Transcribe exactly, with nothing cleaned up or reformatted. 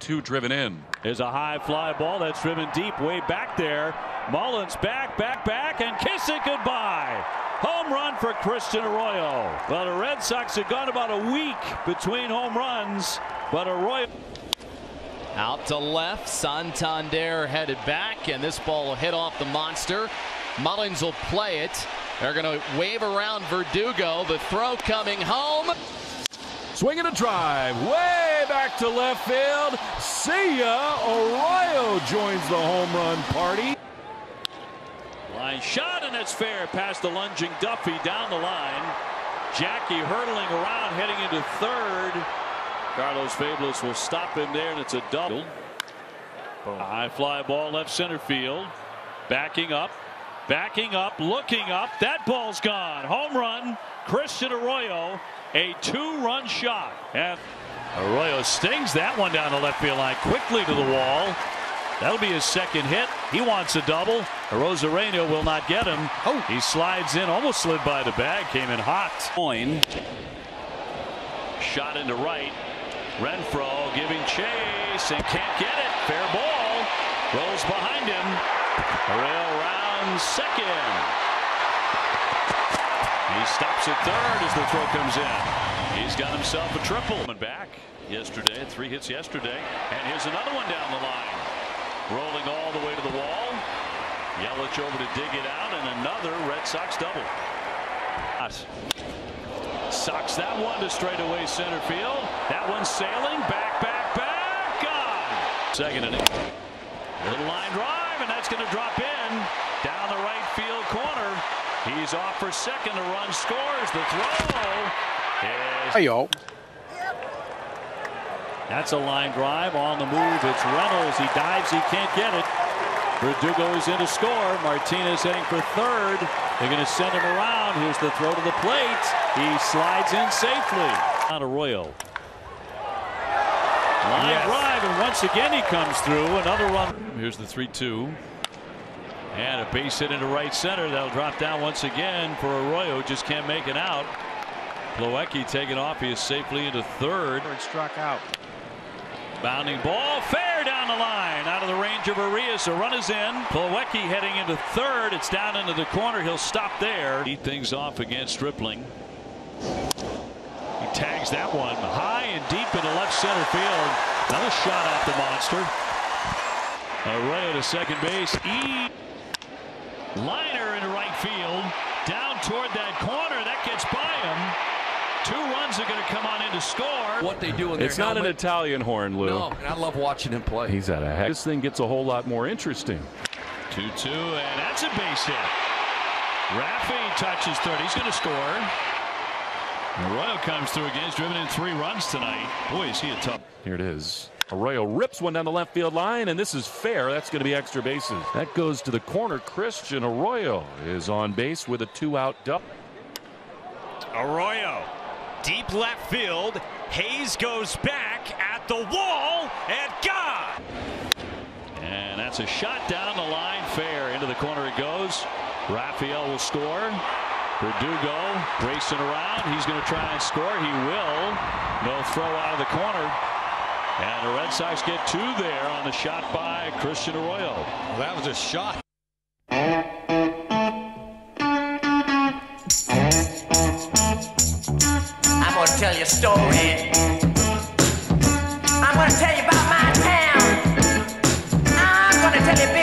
two driven in. There's a high fly ball that's driven deep way back there. Mullins back, back, back, and kiss it goodbye. Home run for Christian Arroyo. Well, the Red Sox have gone about a week between home runs, but Arroyo. Out to left, Santander headed back, and this ball will hit off the monster. Mullins will play it. They're going to wave around Verdugo. The throw coming home. Swing and a drive way back to left field. See ya. Arroyo joins the home run party. Line shot, and it's fair past the lunging Duffy down the line. Jackie hurtling around, heading into third. Carlos Fabulous will stop him there, and it's a double. Boom. High fly ball left center field. Backing up, backing up, looking up. That ball's gone. Home run, Christian Arroyo. A two-run shot. And Arroyo stings that one down the left field line quickly to the wall. That'll be his second hit. He wants a double. Arozarena will not get him. Oh, he slides in, almost slid by the bag, came in hot. Coin. Shot into right. Renfroe giving chase and can't get it. Fair ball. Rolls behind him. Arroyo round second. He stops at third as the throw comes in. He's got himself a triple. Back yesterday, three hits yesterday, and here's another one down the line. Rolling all the way to the wall. Yelich over to dig it out, and another Red Sox double. Socks that one to straightaway center field. That one's sailing back, back, back. Gone. Second inning. Little line drive, and that's going to drop in down the right field corner. He's off for second. The run scores. The throw is. Hey, yo. That's a line drive on the move. It's Reynolds. He dives. He can't get it. Verdugo is in to score. Martinez heading for third. They're going to send him around. Here's the throw to the plate. He slides in safely. On Arroyo. Line yes. drive, and once again he comes through. Another run. Here's the three two. And a base hit into right center. That'll drop down once again for Arroyo. Just can't make it out. Plawecki taking off. He is safely into third. Struck out. Bounding ball. Fair down the line. Out of the range of Arias. A run is in. Plawecki heading into third. It's down into the corner. He'll stop there. Eat things off against Stripling. He tags that one high and deep into left center field. Another shot at the monster. Arroyo to second base. E. Liner into right field. Down toward that corner. That gets by him. Two runs are going to come on in to score. What they do in their It's not helmet. an Italian horn, Lou. No, and I love watching him play. He's at a heck. This thing gets a whole lot more interesting. two two, and that's a base hit. Raffy touches third. He's going to score. Arroyo comes through again. He's driven in three runs tonight. Boy, is he a tough. Here it is. Arroyo rips one down the left field line, and this is fair. That's going to be extra bases. That goes to the corner. Christian Arroyo is on base with a two-out double. Arroyo, deep left field. Hayes goes back at the wall and gone. And that's a shot down the line. Fair. Into the corner it goes. Raphael will score. Verdugo racing around. He's going to try and score. He will. No throw out of the corner. And the Red Sox get two there on the shot by Christian Arroyo. Well, that was a shot. I'm going to tell you a story. I'm going to tell you about my town. I'm going to tell you a big